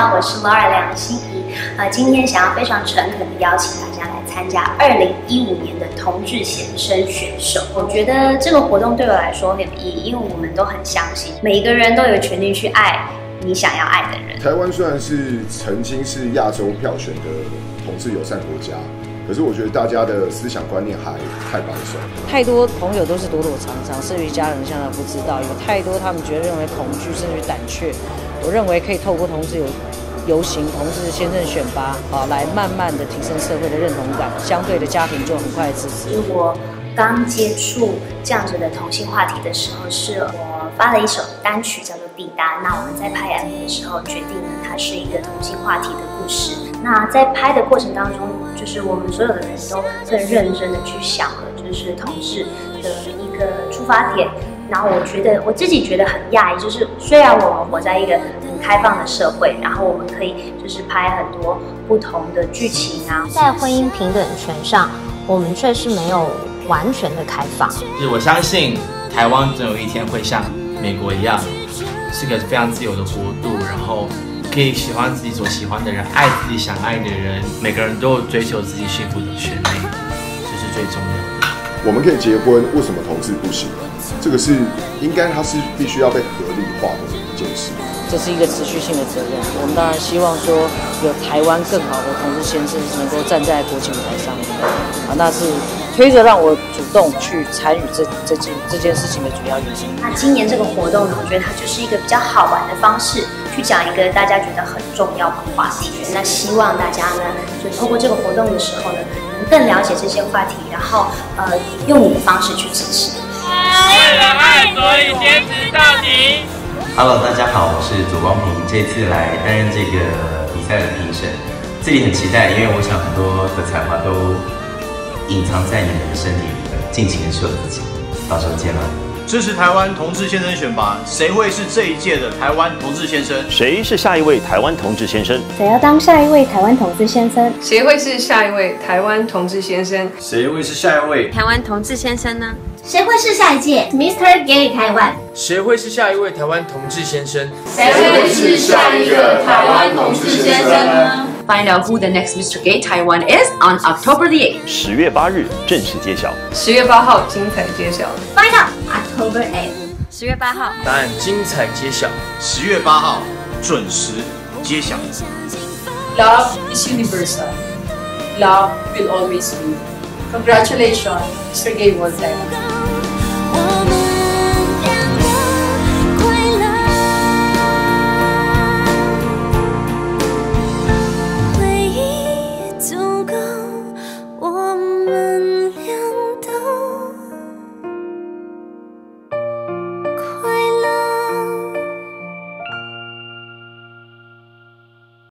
好，我是 Laura 梁心怡。今天想要非常诚恳的邀请大家来参加2015年的同志先生选手。我觉得这个活动对我来说很有意义，因为我们都很相信每一个人都有权利去爱你想要爱的人。 台湾虽然是曾经是亚洲票选的同志友善国家，可是我觉得大家的思想观念还太保守， 太多朋友都是躲躲藏藏，甚至于家人现在不知道，有太多他们认为恐惧，甚至于胆怯。我认为可以透过同志游行、同志先生选拔来慢慢的提升社会的认同感，相对的家庭就很快支持。 我刚接触这样子的同性话题的时候，是我发了一首单曲叫做《抵达》。那我们在拍 MV 的时候，决定了它是一个同性话题的故事。那在拍的过程当中，就是我们所有的人都更认真的去想了，就是同志的一个出发点。然后我自己觉得很讶异，就是虽然我们活在一个很开放的社会，然后我们可以就是拍很多不同的剧情啊，在婚姻平等权上，我们却是没有完全的开放。 就是我相信台湾总有一天会像美国一样，是个非常自由的国度，然后可以喜欢自己所喜欢的人，爱自己想爱的人，每个人都有追求自己幸福的权利，这是最重要的。 我们可以结婚，为什么同志不行？这个是它是必须要被合理化的一件事。 这是一个持续性的责任。我们当然希望说，有台湾更好的同志先生能够站在国际舞台上面那是推着让我主动去参与这件事情的主要原因。 那今年这个活动呢，我觉得它就是一个比较好玩的方式，去讲一个大家觉得很重要的话题。那希望大家呢，就透过这个活动的时候呢，能更了解这些话题，然后用你的方式去支持。 为了爱，所以坚持到底。 Hello， 大家好，我是左光平，这次来担任这个比赛的评审，自己很期待，因为我想很多的才华都隐藏在你们的身体里的，尽情的做自己，到时候见了。 支持台湾同志先生选拔，谁会是这一届的台湾同志先生？ 谁是下一位台湾同志先生？ 谁要当下一位台湾同志先生？ 谁会是下一位台湾同志先生？ 谁会是下一位台湾同志先生呢？ 谁会是下一届 Mr. Gay 台湾？ 谁会是下一位台湾同志先生？ 谁会是下一个台湾同志先生呢 ？Find out who the next Mr. Gay Taiwan is on October the 8th. 10月8日正式揭晓。 10月8号精彩揭晓。 Find out October 8th. 10月8号， 答案精彩揭晓。 10月8号准时揭晓。 Love is universal. Love will always win. Congratulations, Mr. Gay World Taiwan.